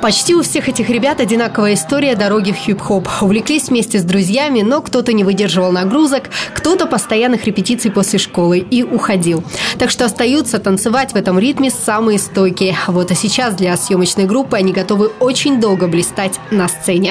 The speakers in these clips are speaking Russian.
Почти у всех этих ребят одинаковая история дороги в хип-хоп. Увлеклись вместе с друзьями, но кто-то не выдерживал нагрузок, кто-то постоянных репетиций после школы и уходил. Так что остаются танцевать в этом ритме самые стойкие. Вот и сейчас для съемочной группы они готовы очень долго блистать на сцене.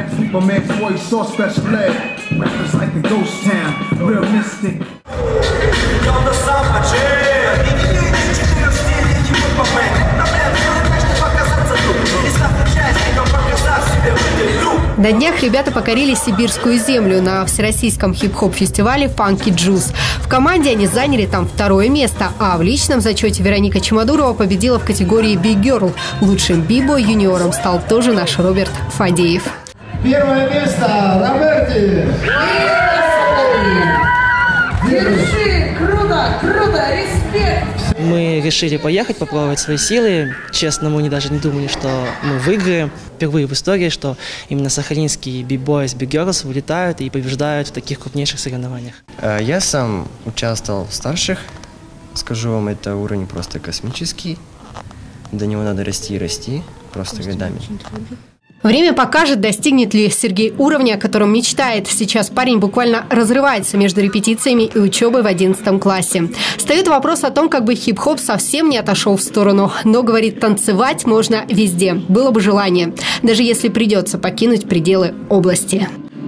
На днях ребята покорили сибирскую землю на всероссийском хип-хоп-фестивале «Funky Juice». В команде они заняли там 2-е место, а в личном зачете Вероника Чемодурова победила в категории «Big Girl». Лучшим бибой-юниором стал тоже наш Роберт Фадеев. 1-е место Роберти! Держи! Круто! Круто! Респект! Мы решили поехать, попробовать свои силы. Честно, мы даже не думали, что мы выиграем. Впервые в истории, что именно сахалинские биг-бойс, биг-герлс вылетают и побеждают в таких крупнейших соревнованиях. Я сам участвовал в старших. Скажу вам, это уровень просто космический. До него надо расти и расти, просто годами. Время покажет, достигнет ли Сергей уровня, о котором мечтает. Сейчас парень буквально разрывается между репетициями и учебой в 11 классе. Встает вопрос о том, как бы хип-хоп совсем не отошел в сторону. Но, говорит, танцевать можно везде. Было бы желание. Даже если придется покинуть пределы области.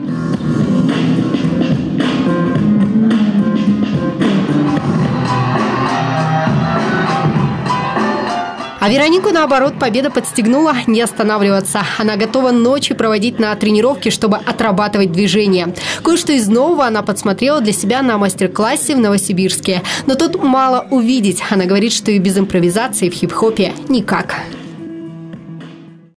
А Веронику, наоборот, победа подстегнула не останавливаться. Она готова ночи проводить на тренировке, чтобы отрабатывать движения. Кое-что из нового она подсмотрела для себя на мастер-классе в Новосибирске. Но тут мало увидеть. Она говорит, что и без импровизации в хип-хопе никак.